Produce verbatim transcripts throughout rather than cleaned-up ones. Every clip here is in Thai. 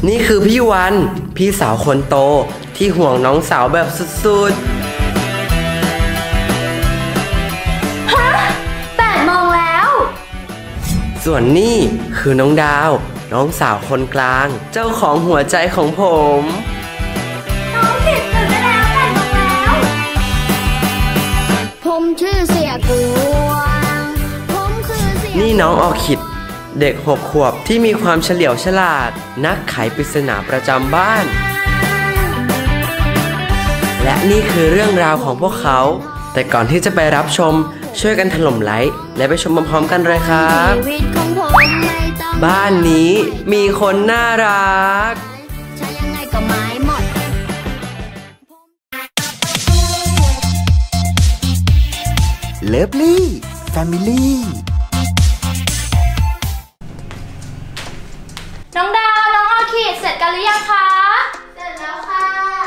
นี่คือพี่วันพี่สาวคนโตที่ห่วงน้องสาวแบบสุดๆฮะแปดโมงแล้วส่วนนี่คือน้องดาวน้องสาวคนกลางเจ้าของหัวใจของผมน้องผิดตื่นได้แล้วแปดโมงแล้วผมชื่อเสียกวงผมคือเสียนี่น้องออคิดเด็กหกขวบที่มีความเฉลียวฉลาดนักไขปริศนาประจำบ้านและนี่คือเรื่องราวของพวกเขาแต่ก่อนที่จะไปรับชมช่วยกันถล่มไลค์และไปชมพร้อมๆกันเลยครับบ้านนี้มีคนน่ารักเลิฟลี่แฟมิลี่น้องดาวน้องออคิดเสร็จกันหรือยังคะเสร็จแล้วค่ะ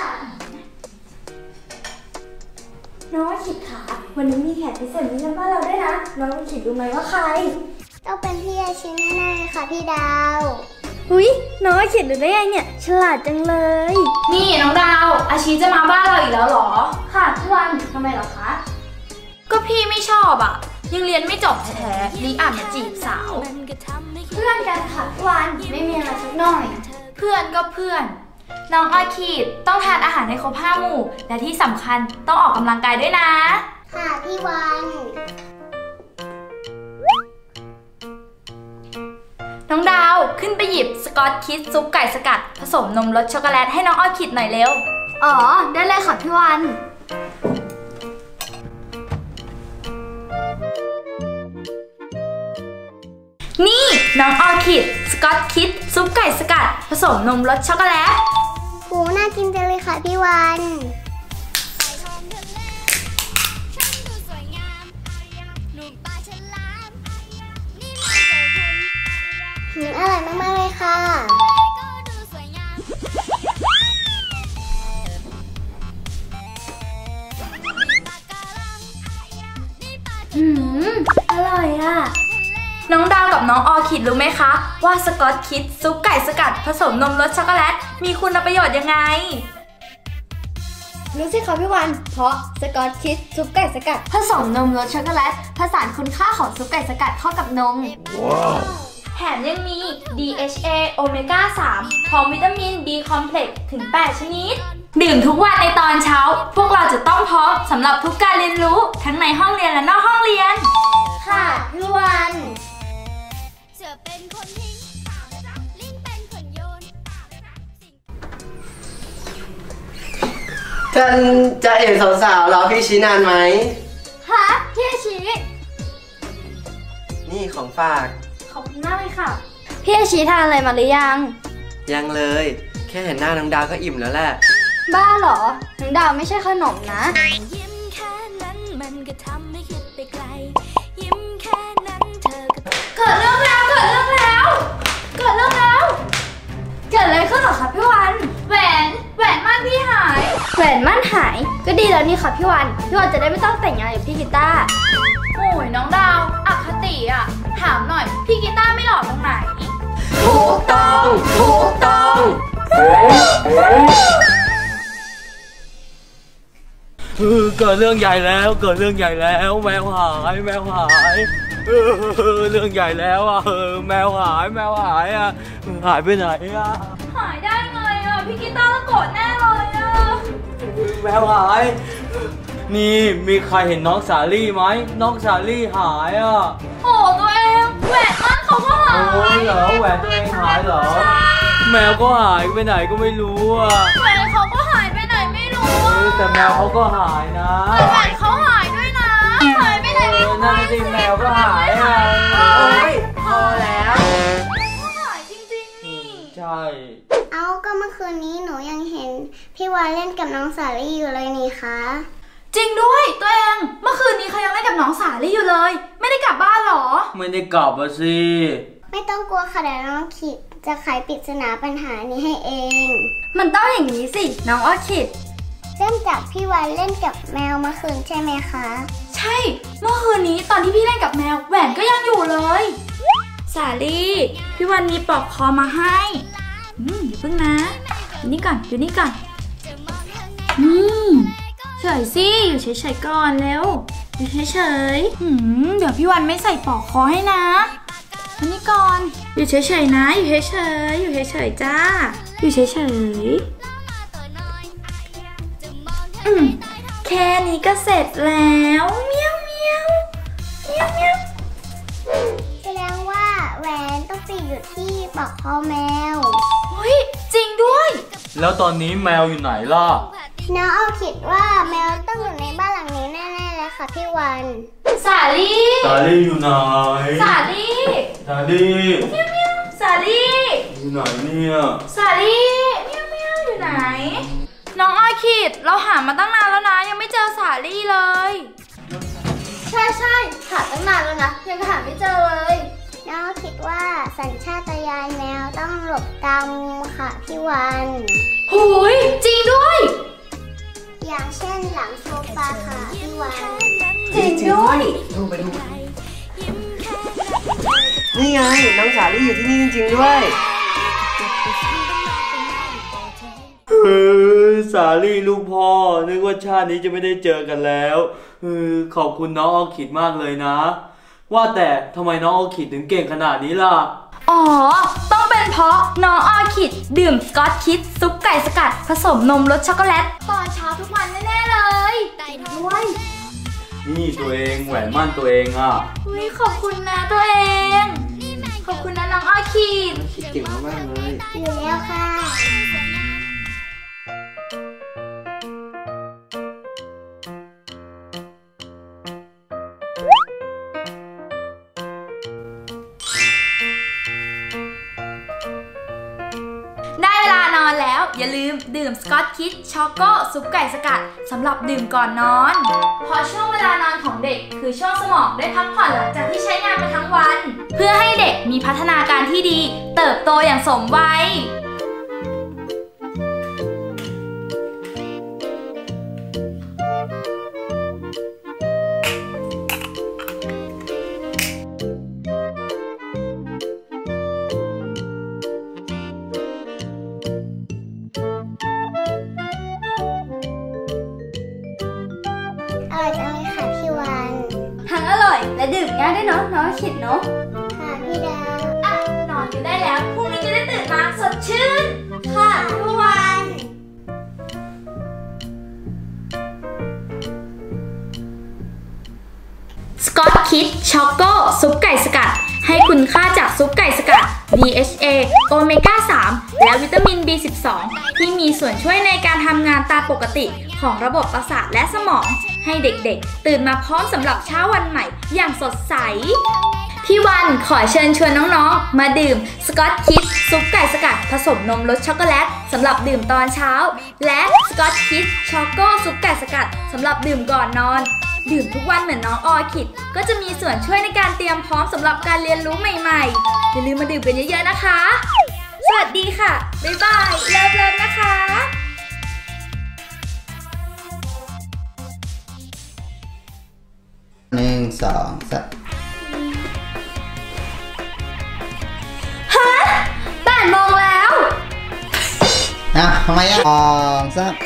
น้องออคิดค่ะวันนี้มีแขกพิเศษมาเยี่ยมบ้านเราด้วยนะน้องออคิดรู้ไหมว่าใครต้องเป็นพี่อาชิแน่ๆค่ะพี่ดาวหุ้ยน้องออคิดรู้ได้ไงเนี่ยฉลาดจังเลยนี่น้องดาวอาชิจะมาบ้านเราอีกแล้วหรอค่ะทุกวันทำไมหรอคะก็พี่ไม่ชอบอ่ะยังเรียนไม่จบแท้ๆนี่อ่านมาจีบสาวเพื่อนกันค่ะทุกวันไม่มีอะไรสักหน่อยเพื่อนก็เพื่อนน้องออคิดต้องทานอาหารให้ครบห้าหมู่และที่สำคัญต้องออกกำลังกายด้วยนะค่ะพี่วันน้องดาวขึ้นไปหยิบสกอตคิดซุปไก่สกัดผสมนมรสช็อกโกแลตให้น้องออคิดหน่อยเร็วอ๋อได้เลยค่ะพี่วันนี่น้องออคิดสกอตคิดซุปไก่สกัดผสมนมรสช็อกโกแลตโหน่ากินจังเลยค่ะพี่วันหืมอร่อยมากๆเลยค่ะหืมอร่อยอ่ะน้องดาวกับน้องออคิดรู้ไหมคะว่าสกอตคิดซุปไก่สกัดผสมนมรสช็อกโกแลตมีคุณประโยชน์ยังไงรู้สิคะพี่วันเพราะสกอตคิดซุปไก่สกัดผสมนมรสช็อกโกแลตผสานคุณค่าของซุปไก่สกัดเข้ากับนมว้าวแถมยังมี ดี เอช เอ โอเมก้า สามพร้อมวิตามิน B คอมเพล็กซ์ถึงแปดชนิดดื่มทุกวันในตอนเช้าพวกเราจะต้องพร้อมสำหรับทุกการเรียนรู้ทั้งในห้องเรียนและนอกห้องเรียนค่ะพี่วันท่านจะเห็นสาวๆรอพี่ชี้นานไหมฮะพี่ชี้นี่ของฝากขอบคุณมากเลยค่ะพี่ชี้ทานอะไรมาหรือยังยังเลยแค่เห็นหน้าน้องดาวก็อิ่มแล้วแหละบ้าเหรอน้องดาวไม่ใช่ขนมนะเกิดเรื่องแล้วเกิดเรื่องแล้วเกิดเรื่องแล้วเกิดอะไรขึ้นหรอคะพี่วันแหวนแหวนมั่นพี่หายแหวนมั่นหายก็ดีแล้วนี่ค่ะพี่วันพี่วันจะได้ไม่ต้องแต่งงานกับพี่กีตาร์โอ้ยน้องดาวอคติอ่ะถามหน่อยพี่กีตาร์ไม่หล่อตรงไหนถูกต้องถูกต้องเกิดเรื่องใหญ่แล้วเกิดเรื่องใหญ่แล้วแมวหายแมวหายเรื่องใหญ่แล้วอ่ะแมวหายแมวหายอ่ะหายไปไหนอ่ะหายได้ไงอ่ะพี่กีตาร์ต้องโกรธแน่เลยอ่ะแมวหายนี่มีใครเห็นน้องสาลี่ไหมน้องสาลี่หายอ่ะโอ้ตัวเองแหวนมั่นเขาก็หายโอ้ยเหรอแหวนตัวเองหายเหรอแมวก็หายไปไหนก็ไม่รู้อ่ะแหวนเขาก็หายไปไหนไม่รู้แต่แมวเขาก็หายนะแหวนเขาหายด้วยนะหายไปไหนไม่รู้นั่นสิแมวก็หายอ่ะโอ้ยพอแล้วหายจริงๆนี่ใช่เอ้าก็เมื่อคืนนี้หนูยังเห็นพี่วานเล่นกับน้องสาลี่อยู่เลยนี่คะจริงด้วยตัวเองเมื่อคืนนี้เขายังเล่นกับน้องสาลี่อยู่เลยไม่ได้กลับบ้านหรอไม่ได้กลับอ่ะสิไม่ต้องกลัวค่ะเดี๋ยวน้องคิดจะไขปริศนาปัญหานี้ให้เองมันต้องอย่างนี้สิน้องออคิดเริ่มจากพี่วานเล่นกับแมวเมื่อคืนใช่ไหมคะใช่เมื่อคืนนี้ตอนที่พี่เล่นกับแมวแหวนก็ยังอยู่เลยสาลี่พี่วันมีปลอกคอมาให้อืมอย่าเพิ่งนะดูนี่ก่อนดูนี่ก่อนอืมเฉยสิอยู่เฉยๆก่อนเร็วอยู่เฉยๆอืมเดี๋ยวพี่วันไม่ใส่ปลอกคอให้นะดูนี่ก่อนอยู่เฉยๆนะอยู่เฉยๆอยู่เฉยๆจ้าอยู่เฉยๆอืมแค่นี้ก็เสร็จแล้วเมียวเมียวเมียวเมียวแสดงว่าแหวนต้องไปอยู่ที่ปลอกคอแมวเฮ้ยจริงด้วยแล้วตอนนี้แมวอยู่ไหนล่ะน้องเอาคิดว่าแมวต้องอยู่ในบ้านหลังนี้แน่ๆเลยค่ะพี่วันสาลี่สาลี่อยู่ไหนสาลี่สาลี่เมียวเมียวสาลี่อยู่ไหนเนี่ยสาลี่เมียวเมียวอยู่ไหนน้องอ้อยคิดเราหามาตั้งนานแล้วนะยังไม่เจอสาลี่เลยใช่ใช่หาตั้งนานแล้วนะยังหาไม่เจอเลยน้องคิดว่าสัญชาตญาณแมวต้องหลบตามงูค่ะพี่วันหูยจริงด้วยอย่างเช่นหลังโซฟาค่ะพี่วันจริงด้วยดูไปดูนี่ไงน้องสาลี่อยู่ที่นี่จริงๆด้วยเออสาลี่ลูกพ่อนึกว่าชาตินี้จะไม่ได้เจอกันแล้วเออขอบคุณน้องออคิดมากเลยนะว่าแต่ทำไมน้องออคิดถึงเก่งขนาดนี้ล่ะอ๋อต้องเป็นเพราะน้องออคิดดื่มสกอตคิดซุปไก่สกัดผสมนมรสช็อกโกแลตตอนเช้าทุกวันแน่ๆเลยด้วยนี่ตัวเองแหวนมั่นตัวเองอ่ะอุ้ยขอบคุณนะตัวเองขอบคุณนะน้องออคิดคิดเก่งมากๆเลยอยู่แล้วค่ะได้เวลานอนแล้วอย่าลืมดื่มสกอตคิดช็อกโกซุปไก่สกัดสำหรับดื่มก่อนนอนเพราะช่วงเวลานอนของเด็กคือช่วงสมองได้พักผ่อนหลังจากที่ใช้งานมาทั้งวันเพื่อให้เด็กมีพัฒนาการที่ดีเติบโตอย่างสมวัยอร่อยจังเลยค่ะพี่วันทั้งอร่อยและดื่มง่ายด้วยเนาะน้องคิดเนาะค่ะพี่ดาวอ่ะนอนกันได้แล้วพรุ่งนี้จะได้ตื่นมาสดชื่นค่ะพี่วันสกอตคิดช็อกโกซุปไก่สกัดให้คุณค่าจากซุปไก่สกัด ดี เอช เอ โอเมก้า สาม และวิตามิน บี สิบสอง ที่มีส่วนช่วยในการทำงานตามปกติของระบบประสาทและสมองให้เด็กๆตื่นมาพร้อมสำหรับเช้าวันใหม่อย่างสดใสพี่วันขอเชิญชวนน้องๆมาดื่มสกอตคิดซุปไก่สกัดผสมนมรสช็อกโกแลตสำหรับดื่มตอนเช้าและสกอตคิดช็อกโกซุปไก่สกัดสำหรับดื่มก่อนนอนดื่มทุกวันเหมือนน้องออคิดก็จะมีส่วนช่วยในการเตรียมพร้อมสำหรับการเรียนรู้ใหม่ๆอย่าลืมมาดื่มกันเยอะๆนะคะสวัสดีค่ะบ๊ายบายเลิฟเลิฟนะคะหนึ่งสองสามฮะแปดโมงแล้วอ่ะทำไมอ่ะสองสาม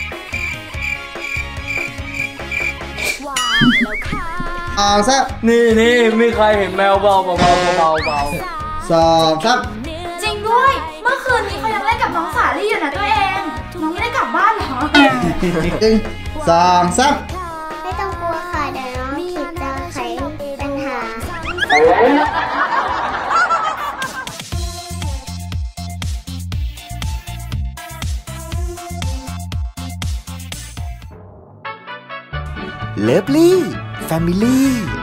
สองสามนี่นี่มีใครเห็นแมวเบาเบาเบาเบาเบาสองสามจริงด้วยเมื่อคืนนี้เขายังเล่นกับน้องสาลี่อยู่นะตัวเองน้องไม่ได้กลับบ้านเหรอหนึ่งสองสามไม่ต้องกลัวค่ะเดี๋ยวน้องคิดจะไขปัญหาเลิฟลี่แฟมิลี่